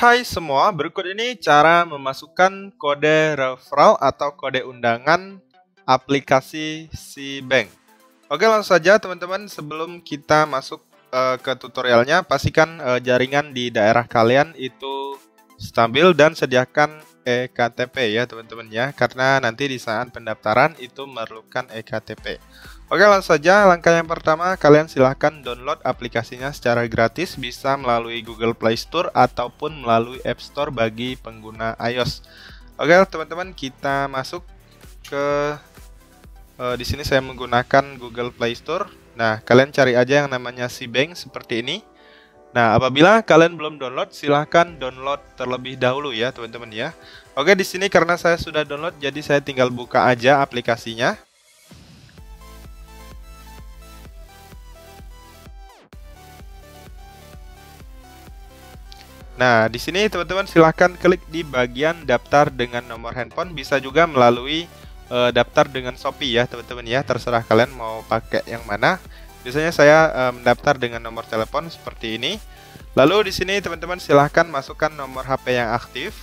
Hai semua, berikut ini cara memasukkan kode referral atau kode undangan aplikasi SeaBank. Oke, langsung saja teman-teman, sebelum kita masuk ke tutorialnya, pastikan jaringan di daerah kalian itu stabil dan sediakan eKTP ya teman-teman ya, karena nanti di saat pendaftaran itu memerlukan eKTP. Oke, langsung saja. Langkah yang pertama, kalian silahkan download aplikasinya secara gratis, bisa melalui Google Play Store ataupun melalui App Store bagi pengguna iOS. Oke teman-teman, kita masuk ke di sini saya menggunakan Google Play Store. Nah, kalian cari aja yang namanya SeaBank seperti ini. Nah, apabila kalian belum download, silahkan download terlebih dahulu ya teman-teman ya. Oke, di sini karena saya sudah download, jadi saya tinggal buka aja aplikasinya. Nah, di sini teman-teman silahkan klik di bagian daftar dengan nomor handphone, bisa juga melalui daftar dengan Shopee ya teman-teman ya, terserah kalian mau pakai yang mana. Biasanya saya mendaftar dengan nomor telepon seperti ini. Lalu di sini teman-teman silahkan masukkan nomor HP yang aktif.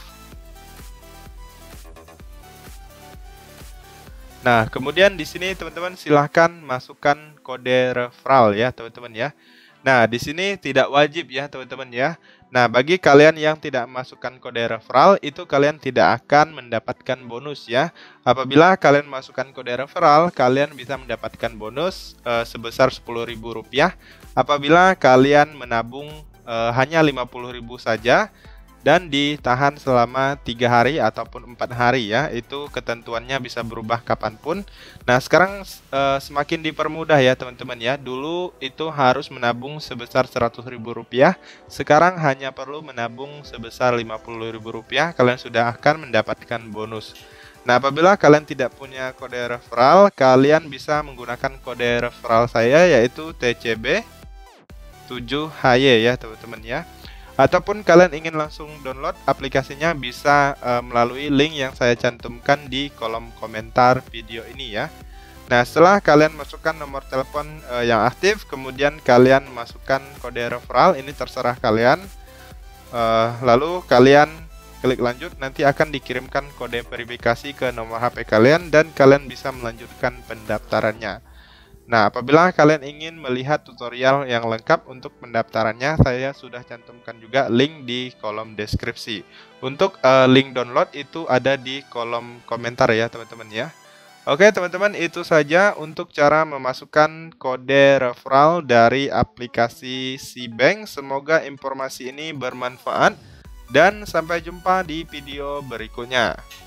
Nah, kemudian di sini teman-teman silahkan masukkan kode referral ya teman-teman ya. Nah, di sini tidak wajib ya teman-teman ya. Nah, bagi kalian yang tidak memasukkan kode referral, itu kalian tidak akan mendapatkan bonus ya. Apabila kalian masukkan kode referral, kalian bisa mendapatkan bonus sebesar Rp10.000 apabila kalian menabung hanya Rp50.000 saja dan ditahan selama 3 hari ataupun 4 hari ya. Itu ketentuannya bisa berubah kapanpun. Nah, sekarang semakin dipermudah ya teman-teman ya. Dulu itu harus menabung sebesar Rp100.000, sekarang hanya perlu menabung sebesar Rp50.000, kalian sudah akan mendapatkan bonus. Nah, apabila kalian tidak punya kode referral, kalian bisa menggunakan kode referral saya, yaitu TCB 7HY ya teman-teman ya. Ataupun kalian ingin langsung download aplikasinya, bisa melalui link yang saya cantumkan di kolom komentar video ini ya. Nah, setelah kalian masukkan nomor telepon yang aktif, kemudian kalian masukkan kode referral, ini terserah kalian. Lalu kalian klik lanjut, nanti akan dikirimkan kode verifikasi ke nomor HP kalian dan kalian bisa melanjutkan pendaftarannya. Nah, apabila kalian ingin melihat tutorial yang lengkap untuk pendaftarannya, saya sudah cantumkan juga link di kolom deskripsi. Untuk link download itu ada di kolom komentar ya teman-teman ya. Oke teman-teman, itu saja untuk cara memasukkan kode referral dari aplikasi SeaBank. Semoga informasi ini bermanfaat dan sampai jumpa di video berikutnya.